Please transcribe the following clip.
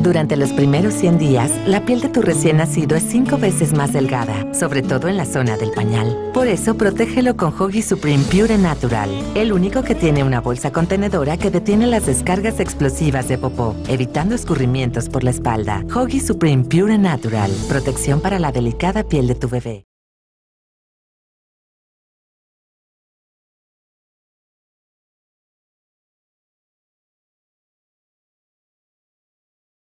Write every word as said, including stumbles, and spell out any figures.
Durante los primeros cien días, la piel de tu recién nacido es cinco veces más delgada, sobre todo en la zona del pañal. Por eso, protégelo con Huggies Supreme Pure Natural, el único que tiene una bolsa contenedora que detiene las descargas explosivas de popó, evitando escurrimientos por la espalda. Huggies Supreme Pure Natural, protección para la delicada piel de tu bebé.